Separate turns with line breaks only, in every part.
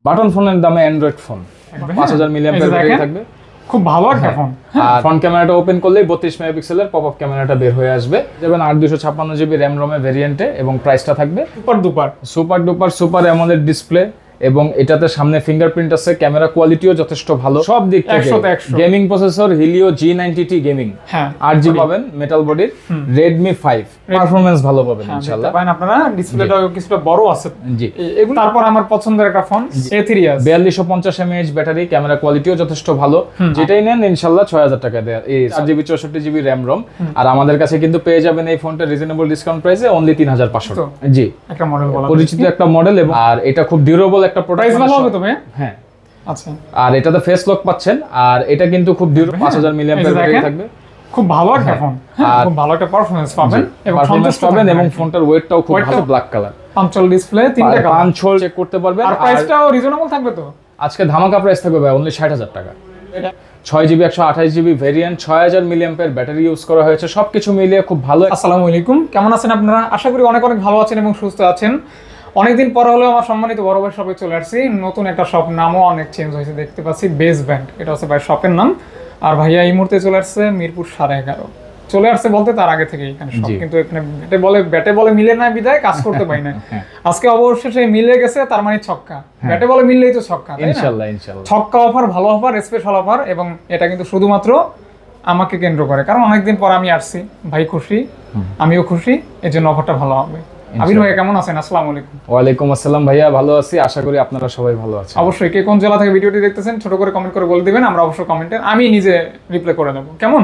Button ফোনের দামে Android phone 5000 milliampere battery থাকবে,
খুব ভালো একটা ফোন।
আর ফ্রন্ট ক্যামেরাটা ওপেন করলেই 32 মেগাপিক্সেলের পপআপ ক্যামেরাটা বের হয়ে আসবে। যেমন 8256 জিবি র্যাম রোমে ভেরিয়েন্টে এবং প্রাইসটা থাকবে super duper super amoled display এবং এটাতে সামনে ফিঙ্গারপ্রিন্ট আছে, ক্যামেরা কোয়ালিটিও যথেষ্ট ভালো সব দিক থেকে। Gaming processor Helio G90T gaming, 8GB পাবেন মেটাল বডির, Redmi 5 পারফরম্যান্স ভালো পাবেন ইনশাআল্লাহ।
পাবেন আপনারা, ডিসপ্লেটা কিছুটা বড় আছে
জি।
এগুলো তারপর আমার পছন্দের একটা phone A3s
4250 mAh battery, camera কোয়ালিটিও যথেষ্ট ভালো, যেটাই নেন ইনশাআল্লাহ 6000 টাকা দেয়া, এই 8GB 64GB র‍্যাম রম। আর আমাদের কাছে কিন্তু পেয়ে যাবেন এই ফোনটা রিজনেবল ডিসকাউন্ট প্রাইসে অনলি 3500 টাকা। জি,
একটা মডেল বলা
পরিচিত একটা মডেল, এবং আর এটা খুব ডিউরেবল একটা প্রোডাক্ট।
ভালো হবে তবে
হ্যাঁ,
আচ্ছা।
আর এটাতে ফেস লক পাচ্ছেন, আর এটা কিন্তু খুব ডিউরেবল 5000 মিলিঅ্যাম্পিয়ার ব্যাটারি থাকবে,
খুব ভালো একটা ফোন, খুব ভালো একটা পারফরম্যান্স পাবেন
এবং ফোনটার ওয়েটটাও খুব ভালো, ব্ল্যাক কালার,
পাঞ্চল ডিসপ্লে, তিনটা কালার,
পাঞ্চল চেক করতে পারবেন।
আর প্রাইসটাও রিজনেবল থাকবে তো?
আজকে ধামাকা প্রাইস থাকবে ভাই অনলি 60000 টাকা। 6GB 128GB variant, 6000 milliampere battery use করা হয়েছে, সবকিছু মিলিয়ে খুব ভালো।
আসসালামু আলাইকুম, কেমন আছেন আপনারা? আশা করি অনেক অনেক ভালো আছেন এবং সুস্থ আছেন। অনেকদিন পর হলেও আমার সম্মানিত বড় ভাই শপে চলে আসছি। নতুন একটা শপ, নামও অনেক চেঞ্জ হয়েছে দেখতে পাচ্ছি, বেস ব্যান্ড, এটা হচ্ছে ভাই শপের নাম। আর ভাইয়া এই মুহূর্তে চলে আসছে মিরপুর 11.5 চলে আসছে বলতে তার আগে থেকে এখানে শপ, কিন্তু এখানে ব্যাটে বলে মিলে না বিদায় কাজ করতে পারি না। আজকে অবশেষে মিলে গেছে, তার মানে ছক্কা, ব্যাটে বলে মিললেই তো ছক্কা,
ইনশাআল্লাহ ইনশাআল্লাহ।
ছক্কা অফার, ভালো অফার, স্পেশাল অফার, এবং এটা কিন্তু শুধুমাত্র আমাকে কেন্দ্র করে, কারণ অনেকদিন পর আমি আসছি, ভাই খুশি, আমিও খুশি, এই জন্য অফারটা ভালো হবে। আবির ভাই কেমন আছেন? আসসালামু আলাইকুম।
ওয়ালাইকুম আসসালাম ভাইয়া, ভালো আছি, আশা করি আপনারা সবাই ভালো আছেন।
অবশ্যই কে কোন জেলা থেকে ভিডিওটি দেখতেছেন ছোট করে কমেন্ট করে বলে দিবেন, আমরা অবশ্যই কমেন্টে আমি নিজে রিপ্লাই করে দেব, কেমন?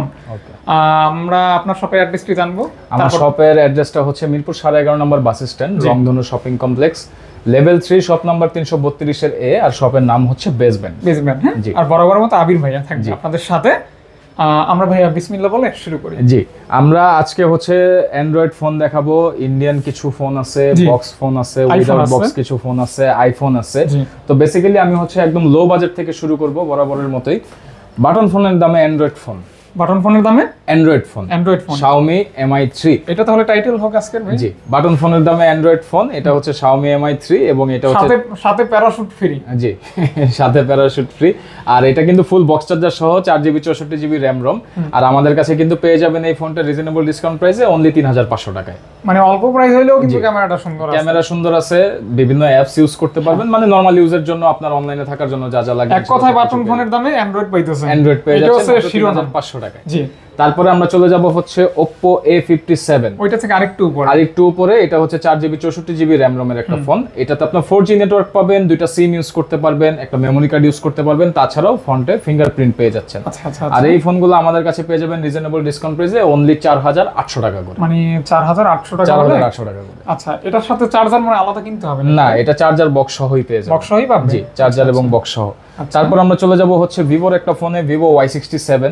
আমরা আপনার শপের অ্যাড্রেসটি জানবো।
আমার শপের অ্যাড্রেসটা হচ্ছে Mirpur 11.5 number bus stand, Rongdhonu shopping complex, level 3, shop number 332 এর এ, আর শপের নাম হচ্ছে বেস ব্যান্ড।
হ্যাঁ, আর বরাবর মতো আবির ভাইয়া থাকবে আপনাদের সাথে। আমরা ভাইয়া বিসমিল্লাহ বলে শুরু করি।
জি, আমরা আজকে হচ্ছে অ্যান্ড্রয়েড ফোন দেখাবো। ইন্ডিয়ান কিছু ফোন আছে, বক্স ফোন আছে, উইদাউট বক্স কিছু ফোন আছে, আইফোন আছে। তো বেসিক্যালি আমি হচ্ছে একদম লো বাজেট থেকে শুরু করব বরাবরের মতোই। বাটন ফোনের দামে অ্যান্ড্রয়েড ফোন,
বাটন ফোনের দামে
অ্যান্ড্রয়েড ফোন, Xiaomi Mi 3।
এটা তাহলে টাইটেল হোক আজকের ভাই।
জি, বাটন ফোনের দামে অ্যান্ড্রয়েড ফোন, এটা হচ্ছে Xiaomi Mi 3 এবং এটা হচ্ছে
সাথে প্যারাশুট ফ্রি।
জি, সাথে প্যারাশুট ফ্রি। আর এটা কিন্তু ফুল বক্স চার্জার সহ 4GB 64GB র‍্যাম রম। আর আমাদের কাছে কিন্তু পেয়ে যাবেন এই ফোনটা রিজনেবল ডিসকাউন্ট প্রাইসে অনলি 3500 টাকায়।
মানে অল্প প্রাইস হইলেও কিন্তু ক্যামেরাটা সুন্দর আছে,
ক্যামেরা সুন্দর আছে, বিভিন্ন অ্যাপস ইউজ করতে পারবেন, মানে নরমাল ইউজের জন্য, আপনার অনলাইনে থাকার জন্য যা যা লাগে।
এক কথায় বাটন ফোনের দামে অ্যান্ড্রয়েড পাইতেছেন,
অ্যান্ড্রয়েড পেয়ে যাচ্ছেন 3500 টাকায়। জি, তারপরে আমরা চলে যাব হচ্ছে Oppo A57,
ওইটা থেকে আরেকটু উপরে।
এটা হচ্ছে 4GB 64GB র‍্যাম রোমের একটা ফোন। এটাতে আপনার 4G নেটওয়ার্ক পাবেন, দুইটা সিম ইউজ করতে পারবেন, একটা মেমরি কার্ড ইউজ করতে পারবেন, তাছাড়াও ফ্রন্টে ফিঙ্গারপ্রিন্ট পেয়ে যাচ্ছেন। আর এই ফোনগুলো আমাদের কাছে পেয়ে যাবেন রিজনেবল ডিসকাউন্ট প্রাইসে অনলি 4800 টাকা করে।
মানে 4800 টাকা,
4800 টাকা করে।
আচ্ছা, এটার সাথে চার্জার মানে আলাদা কিনতে হবে
না? এটা চার্জার বক্স সহই পেয়ে যাবেন।
বক্স সহই পাবেন?
জি, চার্জার এবং বক্স সহ। তারপর আমরা চলে যাব হচ্ছে ভিভোর একটা ফোনে, Vivo Y67।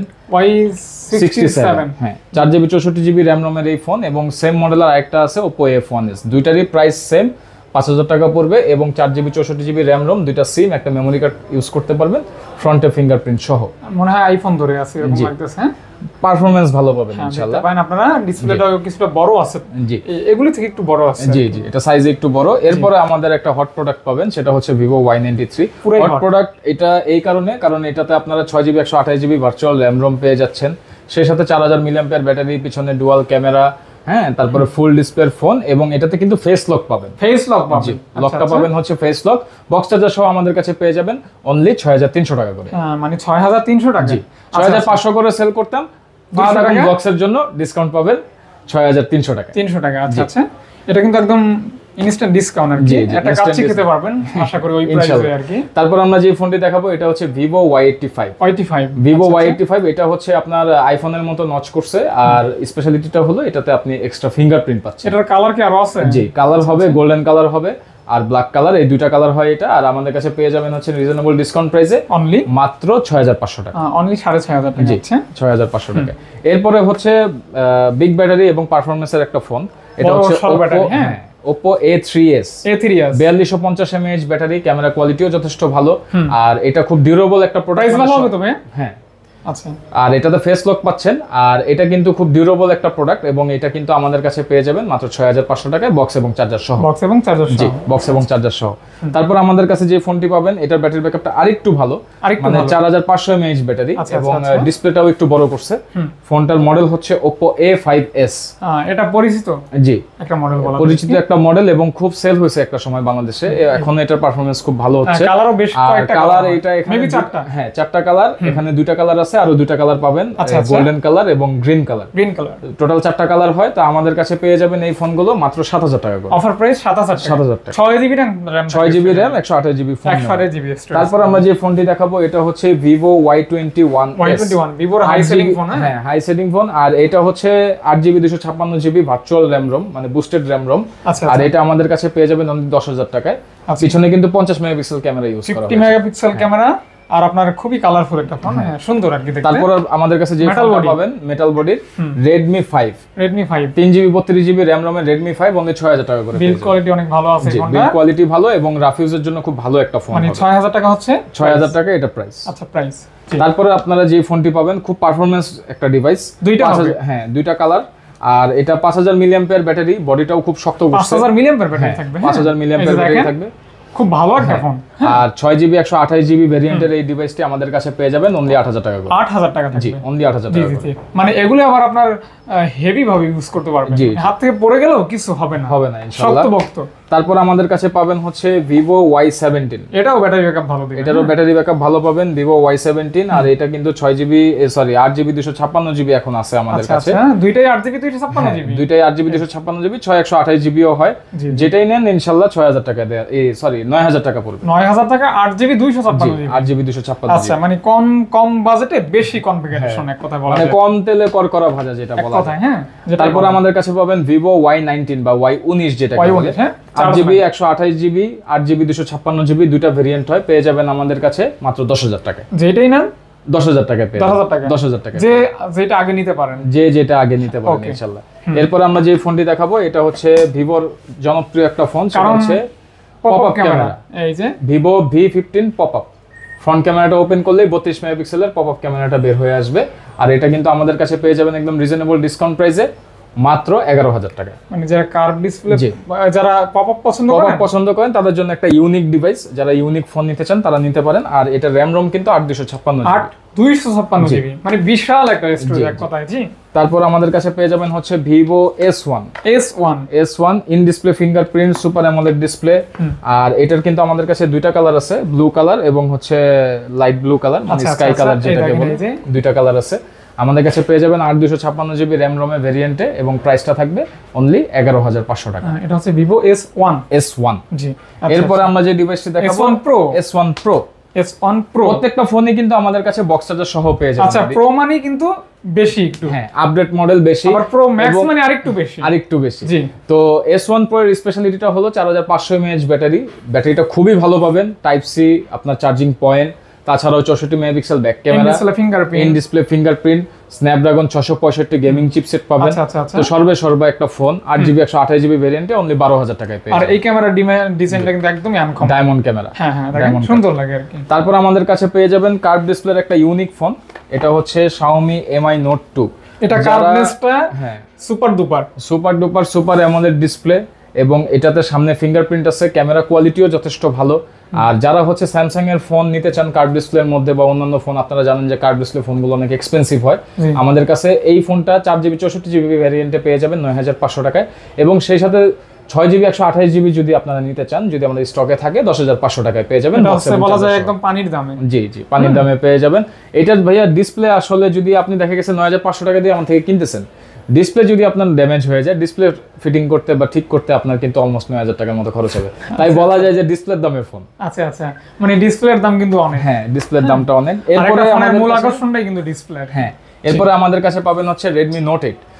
হ্যাঁ, 4GB 64GB র‍্যাম রোমের এই ফোন, এবং সেম মডেলের আরেকটা আছে Oppo F1s। দুইটারই প্রাইস সেম, 5000 টাকা পড়বে, এবং 4GB 64GB র‍্যাম রোম, দুইটা সিম, একটা মেমরি কার্ড ইউজ করতে পারবেন, ফ্রন্টে ফিঙ্গারপ্রিন্ট সহ।
মনে হয় আইফোন ধরে আছে এরকম লাগতেছে। হ্যাঁ,
পারফরম্যান্স ভালো পাবেন ইনশাআল্লাহ।
পাবেন আপনারা, ডিসপ্লেটা কিছুটা বড় আছে। জি, এগুলি থেকে একটু বড় আছে।
জি জি, এটা সাইজে একটু বড়। এরপরে আমাদের একটা হট প্রোডাক্ট পাবেন, সেটা হচ্ছে Vivo Y93। হট প্রোডাক্ট এটা এই কারণ এটাতে আপনারা 6GB 128GB virtual RAM ROM পেয়ে যাচ্ছেন, সেই সাথে 4000 মিলিঅ্যাম্পিয়ার ব্যাটারি, পিছনে ডুয়াল ক্যামেরা, হ্যাঁ, তারপরে ফুল ডিসপ্লের ফোন, এবং এটাতে কিন্তু ফেস লক পাবেন। জি, লকটা পাবেন হচ্ছে ফেস লক। বক্স চার্জার সহ আমাদের কাছে পেয়ে যাবেন অনলি 6300 টাকা করে।
মানে 6300 টাকা।
জি, 6500 করে সেল করতাম, বক্সের জন্য ডিসকাউন্ট পাবেন 6300 টাকা।
300 টাকা। আচ্ছা আচ্ছা, এটা কিন্তু একদম ইনস্ট্যান্ট ডিসকাউন্ট আর কি, এটা কাচ্চি খেতে পারবেন আশা করি ওই প্রাইসে আর কি।
তারপর আমরা যে ফোনটি দেখাবো এটা হচ্ছে Vivo Y85। Vivo Y85 এটা হচ্ছে আপনার আইফোনের মতো নচ করছে, আর স্পেশালিটিটা হলো এটাতে আপনি এক্সট্রা ফিঙ্গারপ্রিন্ট পাচ্ছেন।
এটার কালার কি আরো আছে?
জি, কালার হবে গোল্ডেন কালার হবে আর ব্ল্যাক কালার, এই দুইটা কালার হয় এটা। আর আমাদের কাছে পেয়ে যাবেন হচ্ছে রিজনেবল ডিসকাউন্ট প্রাইসে
অনলি
মাত্র 6500 টাকা।
অনলি 6500 টাকা।
জি, 6500 টাকা। এরপরে হচ্ছে বিগ ব্যাটারি এবং পারফরম্যান্সের একটা ফোন, এটা হচ্ছে Oppo A3s 4250 mAh battery, camera কোয়ালিটিও যথেষ্ট ভালো, আর এটা খুব ডিউরেবল একটা প্রোডাক্ট।
ভালো হবে তবে।
হ্যাঁ,
আচ্ছা
আর এটাতে ফেস লক পাচ্ছেন, আর এটা কিন্তু খুব ডিউরেবল একটা প্রোডাক্ট, এবং এটা কিন্তু আমাদের কাছে পেয়ে যাবেন মাত্র 6500 টাকায় বক্স এবং চার্জার সহ।
বক্স এবং চার্জার
জি, বক্স এবং চার্জার সহ। তারপর আমাদের কাছে যে ফোনটি পাবেন এটার ব্যাটারি ব্যাকআপটা আরেকটু ভালো, মানে 4500 mAh ব্যাটারি, এবং ডিসপ্লেটাও একটু বড় করছে। ফোনটার মডেল হচ্ছে Oppo A5s।
এটা পরিচিত
জি,
একটা মডেল বলা
পরিচিত একটা মডেল, এবং খুব সেল হয়েছে একটা সময় বাংলাদেশে। এখন এটার পারফরম্যান্স খুব ভালো হচ্ছে।
কালারও বেশ কয়েকটা
কালার, এটা এখানে
মেবি 4টা,
হ্যাঁ 4টা কালার, এখানে 2টা কালার আছে, আরো 2টা কালার পাবেন, গোল্ডেন কালার এবং গ্রিন কালার। টোটাল 4টা কালার হয়। তো আমাদের কাছে পেয়ে যাবেন এই ফোনগুলো মাত্র 7000 টাকা করে।
অফার প্রাইস 7000 টাকা। 6GB RAM,
6GB RAM, 128GB phone.
128GB storage.
তারপর আমরা যে ফোনটি দেখাবো এটা হচ্ছে Vivo Y21,
ভিভোর হাই সেলিং ফোন।
হ্যাঁ, হাই সেলিং ফোন। আর এটা হচ্ছে 8GB 256GB virtual RAM ROM, মানে বুস্টেড RAM ROM। আর এটা আমাদের কাছে পেয়ে যাবেন অনলি 10000 টাকায়। পিছনে কিন্তু 50 মেগাপিক্সেল ক্যামেরা ইউজ করা হয়,
50 মেগাপিক্সেল ক্যামেরা, আর আপনার খুবই কালারফুল একটা ফোন, সুন্দর আর কি দেখতে।
তারপর আমাদের কাছে যে ফোনটা পাবেন মেটাল বডির Redmi 5, 3GB 32GB RAM ROM এর Redmi 5 অনলি 6000 টাকা করে।
বিল্ড কোয়ালিটি অনেক ভালো আছে ফোনটা,
বিল্ড কোয়ালিটি ভালো, এবং রাফ ইউজের জন্য খুব ভালো একটা ফোন।
মানে 6000 টাকা হচ্ছে,
6000 টাকা এটা প্রাইস।
আচ্ছা প্রাইস।
তারপরে আপনারা যে ফোনটি পাবেন খুব পারফরম্যান্স একটা ডিভাইস,
দুইটা হবে,
হ্যাঁ 2টা কালার। আর এটা 5000 মিলিঅ্যাম্পিয়ার ব্যাটারি, বডিটাও খুব শক্ত করছে।
5000 মিলিঅ্যাম্পিয়ার ব্যাটারি থাকবে,
5000 মিলিঅ্যাম্পিয়ার ব্যাটারি থাকবে,
খুব ভালো একটা ফোন।
আর 6GB 128GB ভেরিয়েন্টের এই ডিভাইসটি আমাদের কাছে পেয়ে যাবেন অনলি 8000 টাকা করে।
8000 টাকা থাকবে,
জি, অনলি 8000 টাকা করে।
মানে এগুলো আবার আপনার হেভি ভাবে ইউজ করতে পারবেন, হাত থেকে পড়ে গেলেও কিছু হবে না,
হবে না ইনশাআল্লাহ।
শক্তপোক্ত।
তারপর আমাদের কাছে পাবেন হচ্ছে Vivo Y17।
এটাও ব্যাটারি ব্যাকআপ ভালো দিবে,
এটারও ব্যাটারি ব্যাকআপ ভালো পাবেন Vivo Y17। আর এটা কিন্তু 8GB 256GB এখন আছে আমাদের কাছে।
আচ্ছা, দুইটাই 8GB 256GB,
দুইটাই 8GB 256GB, 128GBও হয়। যেটাই নেন ইনশাআল্লাহ 6000 টাকা দেয়া, 9000 টাকা পড়বে।
9000 টাকা 8GB 256GB।
8GB 256GB।
আচ্ছা, মানে কম বাজেটে বেশি কনফিগারেশন, এক কথা বলা
মানে
যায়,
কম তেলে করা ভাজা যেটা বলা যায়।
হ্যাঁ।
তারপর আমাদের কাছে পাবেন Vivo Y19 বা Y19 যেটা বলে, 8GB 128GB 8GB 256GB, দুইটা ভেরিয়েন্ট হয়। পেয়ে যাবেন আমাদের কাছে মাত্র 10000 টাকা।
যেটাই নেন
10000 টাকা পেয়ে
10000 টাকা, যেটা আগে নিতে পারেন,
যেটা আগে নিতে পারেন ইনশাআল্লাহ। এরপর আমরা যে ফোনটি দেখাবো এটা হচ্ছে ভিভোর জনপ্রিয় একটা ফোন, সেটা হচ্ছে পপআপ ক্যামেরা।
এই যে
Vivo V15 পপআপ। ফ্রন্ট ক্যামেরাটা ওপেন করলেই 32 মেগাপিক্সেলের পপআপ ক্যামেরাটা বের হয়ে আসবে। আর এটা কিন্তু আমাদের কাছে পেয়ে যাবেন একদম রিজনেবল ডিসকাউন্ট প্রাইসে মাত্র 11000 টাকা।
মানে যারা কার্ভ ডিসপ্লে, যারা পপআপ পছন্দ করেন
তাদের জন্য একটা ইউনিক ডিভাইস, যারা ইউনিক ফোন নিতে চান তারা নিতে পারেন। আর এটা RAM ROM কিন্তু
8256GB, মানে বিশাল একটা স্টোরেজ, এক কথায়। জি,
তারপর আমাদের কাছে পেয়ে যাবেন হচ্ছে Vivo S1 in display fingerprint super amoled display. আর এটার কিন্তু আমাদের কাছে দুইটা কালার আছে, ব্লু কালার এবং হচ্ছে লাইট ব্লু কালার, মানে স্কাই কালার যেটাকে বলে, দুইটা কালার আছে। আমাদের কাছে পেয়ে যাবেন 8256GB RAM ROM এর ভেরিয়েন্টে, এবং প্রাইসটা থাকবে অনলি 11500 টাকা।
এটা হচ্ছে Vivo S1। জি,
এরপরে আমরা যে ডিভাইসটি দেখাবো S1 Pro। প্রত্যেকটা ফোনে কিন্তু আমাদের কাছে বক্স চার্জার সহ পেয়ে যাবেন।
আচ্ছা, প্রো মানে কিন্তু বেশি একটু,
হ্যাঁ আপডেট মডেল বেশি,
আবার প্রো ম্যাক্স মানে আরেকটু বেশি।
জি, তো S1 Pro এর স্পেশালিটিটা হলো 4500 mAh ব্যাটারিটা খুবই ভালো পাবেন, টাইপ সি আপনার চার্জিং পয়েন্ট, তাছাড়াও 64 megapixel back camera, in display fingerprint, Snapdragon 665 gaming chipset পাবেন। তো সর্বে একটা ফোন 8GB 128GB ভেরিয়েন্টে অনলি 12000 টাকায় পেয়ে যাবেন।
আর এই ক্যামেরার ডিজাইনটা কিন্তু একদমই আনকমন,
ডায়মন্ড ক্যামেরা।
হ্যাঁ, সুন্দর লাগে আর কি।
তারপর আমাদের কাছে পেয়ে যাবেন কার্ভ ডিসপ্লের একটা ইউনিক ফোন, এটা হচ্ছে Xiaomi Mi Note 2।
এটা কার্ভনেসটা সুপার
ডুপার অ্যামোলেড ডিসপ্লে, এবং এটাতে সামনে ফিঙ্গারপ্রিন্ট আছে, ক্যামেরা কোয়ালিটিও যথেষ্ট ভালো। আর যারা হচ্ছে স্যামসাং এর ফোন নিতে চান কার্ভ ডিসপ্লের মধ্যে বা অন্যান্য ফোন, আপনারা জানেন যে কার্ভ ডিসপ্লে ফোনগুলো অনেক এক্সপেন্সিভ হয়, আমাদের কাছে এই ফোনটা 4GB 64GB ভ্যারিয়েন্টে পেয়ে যাবেন 9500 টাকায়, এবং সেই সাথে 6GB 128GB যদি আপনারা নিতে চান, যদি আমাদের স্টকে থাকে 10500 টাকায় পেয়ে যাবেন।
বলা যায় একদম পানির দামে।
জি, পানির দামে পেয়ে যাবেন। এটার ভাইয়া ডিসপ্লে আসলে যদি আপনি দেখা গেছে 9500 টাকা দিয়ে আমার থেকে কিনতেছেন, ডিসপ্লে যদি আপনার ড্যামেজ হয়ে যায়, ডিসপ্লে ফিটিং করতে বা ঠিক করতে আপনার কিন্তু অলমোস্ট 9000 টাকার মতো খরচ হবে। তাই বলা যায় যে ডিসপ্লের দামের ফোন।
আচ্ছা, মানে ডিসপ্লের দাম কিন্তু অনেক।
হ্যাঁ, ডিসপ্লের দামটা অনেক।
এরপরে আমাদের মূল আকর্ষণটাই কিন্তু ডিসপ্লে।
হ্যাঁ, এরপরে আমাদের কাছে পাবেন হচ্ছে Redmi Note 8।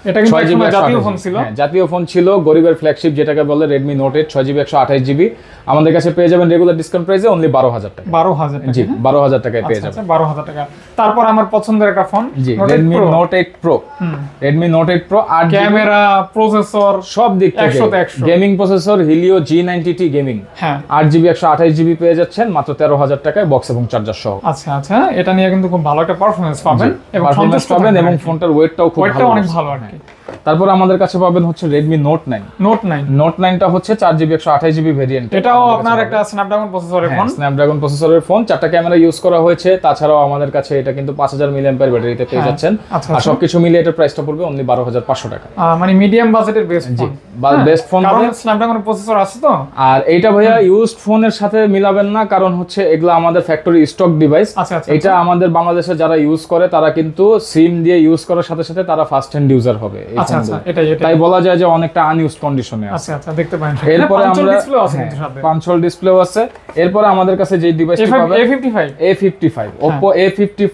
এটা কিন্তু
6GB
একসময় জাতীয় ফোন ছিল।
হ্যাঁ, জাতীয় ফোন ছিল, গরিবের ফ্ল্যাগশিপ যেটাকে বলে Redmi Note 8 6GB 128GB। আমাদের কাছে পেয়ে যাবেন রেগুলার ডিসকাউন্ট প্রাইসে অনলি 12000 টাকা।
12000 টাকা।
জি 12000 টাকায় পেয়ে যাবেন।
আচ্ছা 12000 টাকা। তারপর আমার পছন্দের একটা ফোন
জি Redmi Note 8 Pro। Redmi Note 8 Pro 8GB
camera, processor
সব দিক থেকে
100 তে 100।
Gaming processor Helio G90T gaming.
হ্যাঁ
8GB 128GB পেয়ে যাচ্ছেন মাত্র 13000 টাকায় বক্স এবং চার্জার সহ।
আচ্ছা এটা নিয়ে কিন্তু খুব ভালো একটা পারফরম্যান্স পাবেন এবং
পারফরম্যান্স
সন্তুষ্ট
পাবেন
থাকবেন
এবং
আর কি।
ফোনটার ওয়েটটাও খুব
ওয়েটটা
ভালো।
অনেক ভালো আর কি।
তারপর আমাদের কাছে পাবেন হচ্ছে Redmi Note 9।
Note 9
Note 9টা হচ্ছে 4GB 128GB ভেরিয়েন্ট।
এটাও আপনার একটা স্ন্যাপড্রাগন প্রসেসরের ফোন।
স্ন্যাপড্রাগন প্রসেসরের ফোন, 4টা ক্যামেরা ইউজ করা হয়েছে। তাছাড়াও আমাদের কাছে এটা কিন্তু 5000 মিলিঅ্যাম্পিয়ার ব্যাটারিতে পেয়ে যাচ্ছেন। আর সবকিছু মিলিয়ে এটার প্রাইসটা পড়বে অনলি 12500 টাকা।
মানে মিডিয়াম বাজেটের বেস্ট ফোন।
বেস্ট ফোন
কারণ স্ন্যাপড্রাগন প্রসেসর আছে তো।
আর এইটা ভাইয়া ইউজড ফোনের সাথে মিলাবেন না, কারণ হচ্ছে এগুলো আমাদের ফ্যাক্টরি স্টক ডিভাইস। এটা আমাদের বাংলাদেশে যারা ইউজ করে তারা কিন্তু সিম দিয়ে ইউজ করার সাথে সাথে তারা ফার্স্ট হ্যান্ড ইউজার হবে এই ফোনগুলো। তাই বলা যায় যে অনেকটা আনইউজড কন্ডিশনে আছে।
আচ্ছা দেখতে পারেন।
এরপরে আমরা পাঞ্চল ডিসপ্লেও আছে। এরপরে আমাদের কাছে যে ডিভাইসটি পাবেন A55 Oppo A55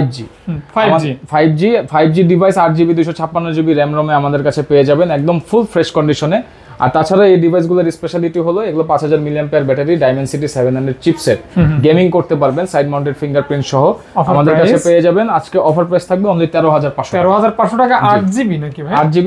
5G device 8GB 256GB RAM ROM এ আমাদের কাছে পেয়ে যাবেন একদম ফুল ফ্রেশ কন্ডিশনে। আর তাছাড়া এই ডিভাইসগুলোর স্পেশালিটি হলো এগুলো 5000 milliampere battery, Dimensity 700 chipset, gaming করতে পারবেন সাইড মাউন্টেড ফিঙ্গারপ্রিন্ট সহ। আমাদের কাছে পেয়ে যাবেন আজকে অফার প্রাইস থাকবে অনলি 13500
টাকা। 8GB নাকি ভাই?
8GB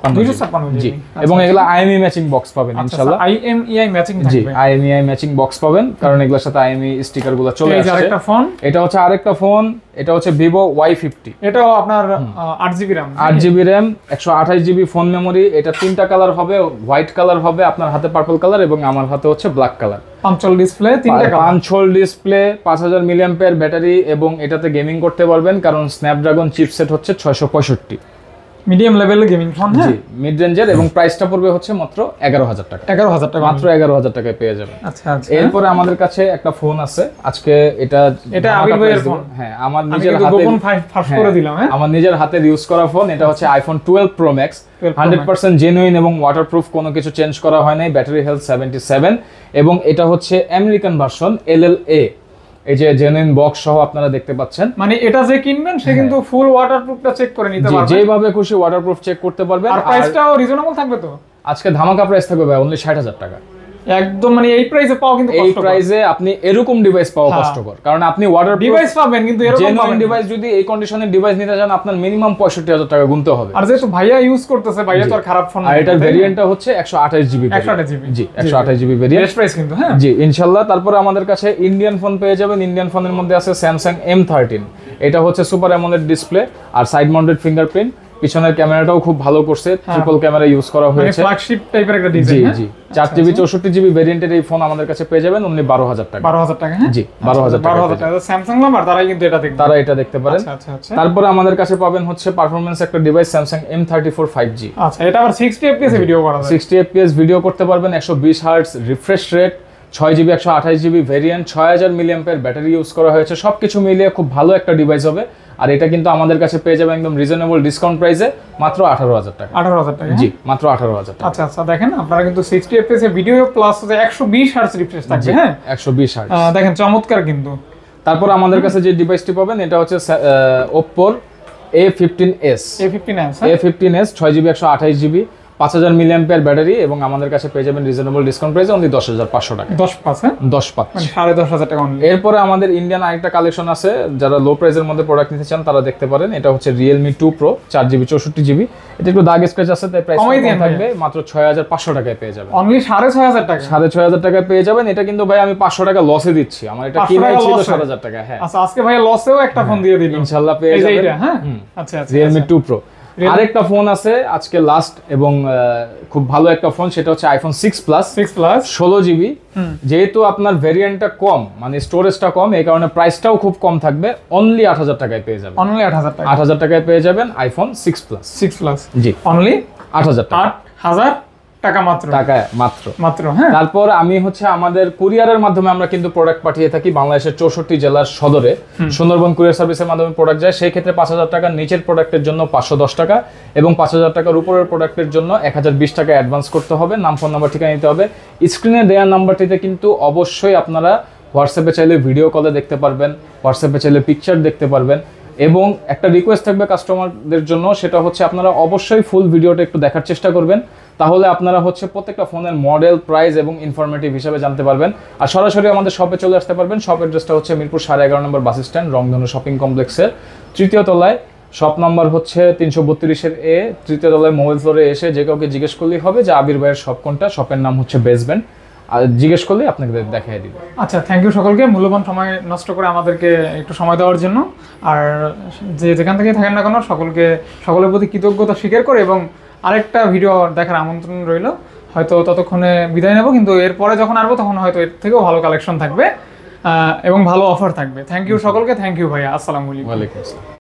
256GB জি। এবং এগুলো IMEI ম্যাচিং বক্স পাবেন ইনশাআল্লাহ।
IMEI ম্যাচিং থাকবে।
জি IMEI ম্যাচিং বক্স পাবেন, কারণ এগুলোর সাথে IMEI স্টিকারগুলো চলে আসছে।
আরেকটা ফোন,
এটা হচ্ছে আরেকটা ফোন, এটা হচ্ছে Vivo Y50।
এটাও আপনার 8GB RAM
8GB RAM 128GB phone memory. এটা 3টা কালার হবে, হোয়াইট কালার হবে, আপনার হাতে পার্পল কালার এবং আমার হাতে হচ্ছে ব্ল্যাক কালার।
পাঞ্চল ডিসপ্লে, 3টা colour,
punch hole display, 5000 milliampere battery এবং এটাতে গেমিং করতে পারবেন কারণ স্ন্যাপড্রাগন চিপসেট হচ্ছে 665।
মিডিয়াম লেভেলের গেমিং ফোন।
জি মিড রেঞ্জের এবং প্রাইসটা পড়বে হচ্ছে মাত্র 11000 টাকা।
11000 টাকা,
মাত্র 11000 টাকায় পেয়ে যাবেন।
আচ্ছা
এরপরে আমাদের কাছে একটা ফোন আছে আজকে, এটা
আবির ভাইয়ের ফোন।
হ্যাঁ আমার নিজের হাতে
গোপন ফাঁস করে দিলাম।
আমার নিজের হাতে ইউজ করা ফোন। এটা হচ্ছে iPhone 12 Pro Max, 100% জেনুইন এবং ওয়াটারপ্রুফ, কোনো কিছু চেঞ্জ করা হয় নাই। ব্যাটারি হেলথ 77 এবং এটা হচ্ছে আমেরিকান ভার্সন LLA। এই যে জেনুইন বক্স সহ আপনারা দেখতে পাচ্ছেন।
মানে এটা যে কিনবেন সে কিন্তু ফুল ওয়াটারপ্রুফটা চেক করে নিতে পারবে,
যেভাবে খুশি ওয়াটারপ্রুফ চেক করতে পারবেন।
আর প্রাইসটাও রিজনেবল থাকবে তো।
আজকে ধামাকা প্রাইস থাকবে ভাই অনলি 60000 টাকা।
একদম মানে এই প্রাইসে পাওয়া কিন্তু
এই প্রাইসে আপনি এরকম ডিভাইস পাওয়া কষ্টকর, কারণ আপনি ওয়াটারপ্রুফ
ডিভাইস পাবেন কিন্তু এরকম
জেনুইন ডিভাইস যদি এই কন্ডিশনের ডিভাইস নিতে চান আপনার মিনিমাম 65000 টাকা গুনতে হবে।
আর যেহেতু ভাইয়া ইউজ করতেছে, ভাইয়া তো আর খারাপ ফোন না।
আর এটার ভেরিয়েন্টটা হচ্ছে 128GB।
128GB
জি 128GB ভেরিয়েন্ট,
বেস্ট প্রাইস কিন্তু। হ্যাঁ
জি ইনশাআল্লাহ। তারপরে আমাদের কাছে ইন্ডিয়ান ফোন পেয়ে যাবেন। ইন্ডিয়ান ফোনের মধ্যে আছে Samsung M13। এটা হচ্ছে সুপার অ্যামোলেড ডিসপ্লে আর সাইড মাউন্টেড ফিঙ্গারপ্রিন্ট। পিছনের ক্যামেরাটাও খুব ভালো করছে, ট্রিপল ক্যামেরা ইউজ করা হয়েছে,
মানে ফ্ল্যাগশিপ টাইপের একটা ডিজাইন।
জি 4GB 64GB ভেরিয়েন্টের এই ফোন আমাদের কাছে পেয়ে যাবেন অনলি 12000 টাকা।
12000 টাকা। হ্যাঁ
জি 12000
টাকা। স্যামসাং নাম্বার তারাই কিন্তু এটা দেখবে,
তারা এটা দেখতে পারেন।
আচ্ছা
তারপরে আমাদের কাছে পাবেন হচ্ছে পারফরম্যান্স একটা ডিভাইস Samsung M34 5G।
আচ্ছা এটা আবার 60 fps এ ভিডিও করা যায়।
60 fps ভিডিও করতে পারবেন, 120 hertz refresh rate, 6GB 128GB variant, 6000 milliampere battery use করা হয়েছে। সবকিছু মিলিয়ে খুব ভালো একটা ডিভাইস হবে। আর এটা কিন্তু আমাদের কাছে পেয়ে যাবেন একদম রিজনেবল ডিসকাউন্ট প্রাইসে মাত্র 18000 টাকা।
18000 টাকা।
জি মাত্র 18000 টাকা।
আচ্ছা দেখেন আপনারা কিন্তু 60 fps এ ভিডিও প্লাস 120 হার্টজ রিফ্রেশ থাকবে। হ্যাঁ
120 হার্টজ
দেখেন চমৎকার কিন্তু।
তারপর আমাদের কাছে যে ডিভাইসটি পাবেন এটা হচ্ছে Oppo A15s। A15s 6GB 128GB 5000 milliampere battery এবং আমাদের কাছে পেয়ে যাবেন রিজনেবল ডিসকাউন্ট প্রাইসে অনলি 10500 টাকা।
10 হ্যাঁ
10
মানে 10500 টাকা অনলি।
এরপরে আমাদের ইন্ডিয়ান আরেকটা কালেকশন আছে, যারা লো প্রাইসের মধ্যে প্রোডাক্ট নিতে চান তারা দেখতে পারেন। এটা হচ্ছে Realme 2 Pro 4GB 64GB। এটা একটু দাগ স্ক্র্যাচ আছে তাই প্রাইস কম থাকবে, মাত্র 6500 টাকায় পেয়ে যাবেন।
অনলি 6500 টাকা।
6500 টাকায় পেয়ে যাবেন। এটা কিন্তু ভাই আমি 500 টাকা লসে দিচ্ছি, আমার এটা কিনাই ছিল 7000 টাকা। হ্যাঁ
আচ্ছা আজকে ভাই লসেও একটা ফোন দিয়ে দিল
ইনশাআল্লাহ পেয়ে যাবেন।
হ্যাঁ আচ্ছা
Realme 2 Pro। আরেকটা ফোন আছে আজকে লাস্ট এবং খুব ভালো একটা ফোন, সেটা হচ্ছে iPhone 6 Plus 16GB। যেহেতু আপনার ভেরিয়েন্টটা কম, মানে স্টোরেজটা কম, এই কারণে প্রাইসটাও খুব কম থাকবে, অনলি 8000 টাকায় পেয়ে যাবেন।
অনলি 8000 টাকা।
8000 টাকায় পেয়ে যাবেন iPhone 6 Plus।
জি অনলি
8000 টাকা।
8000 টাকা মাত্র। হ্যাঁ
তারপর আমি হচ্ছে আমাদের কুরিয়ারের মাধ্যমে আমরা কিন্তু প্রোডাক্ট পাঠিয়ে থাকি বাংলাদেশের 64 জেলার সদরে। সুন্দরবন কুরিয়ার সার্ভিসের মাধ্যমে প্রোডাক্ট যায়। সেই ক্ষেত্রে 5000 টাকার নিচের প্রোডাক্টের জন্য 510 টাকা এবং 5000 টাকার উপরের প্রোডাক্টের জন্য 1020 টাকা অ্যাডভান্স করতে হবে। নাম, ফোন নাম্বার, ঠিকানা নিতে হবে। স্ক্রিনে দেওয়া নাম্বারটিতে কিন্তু অবশ্যই আপনারা হোয়াটসঅ্যাপে চাইলে ভিডিও কলে দেখতে পারবেন, হোয়াটসঅ্যাপে চাইলে পিকচার দেখতে পারবেন এবং একটা রিকোয়েস্ট থাকবে কাস্টমারদের জন্য, সেটা হচ্ছে আপনারা অবশ্যই ফুল ভিডিওটা একটু দেখার চেষ্টা করবেন, তাহলে আপনারা হচ্ছে প্রত্যেকটা ফোনের মডেল, প্রাইস এবং ইনফরমেটিভ হিসাবে জানতে পারবেন। আর সরাসরি আমাদের শপে চলে আসতে পারবেন। শপ অ্যাড্রেসটা হচ্ছে Mirpur 11.5 number bus stand, Rongdhonu shopping কমপ্লেক্সের 3য় তলায়। শপ নাম্বার হচ্ছে 332 এ, 3য় তলায় মোবাইল ফ্লোরে এসে যে কাউকে জিজ্ঞেস করলেই হবে যে আবির ভাইয়ের শপ কোনটা। শপের নাম হচ্ছে বেসব্যান্ড, আর জিজ্ঞেস করলে আপনাকে দেখাই দিবে।
আচ্ছা, থ্যাংক ইউ সকলকে মূল্যবান সময় নষ্ট করে আমাদেরকে একটু সময় দেওয়ার জন্য। আর যে যেখান থেকে থাকেন না কেন সকলের প্রতি কৃতজ্ঞতা স্বীকার করে এবং আরেকটা ভিডিও দেখার আমন্ত্রণ রইল। হয়তো ততক্ষণে বিদায় নেব, কিন্তু এরপরে যখন আসবো তখন হয়তো এর থেকেও ভালো কালেকশন থাকবে এবং ভালো অফার থাকবে। থ্যাংক ইউ সকলকে, থ্যাংক ইউ ভাইয়া, আসসালামু আলাইকুম।
ওয়ালাইকুম আসসালাম।